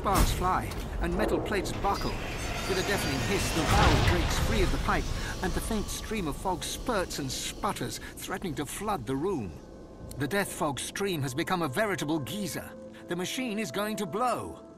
Sparks fly, and metal plates buckle. With a deafening hiss, the valve breaks free of the pipe, and the faint stream of fog spurts and sputters, threatening to flood the room. The Deathfog stream has become a veritable geyser. The machine is going to blow.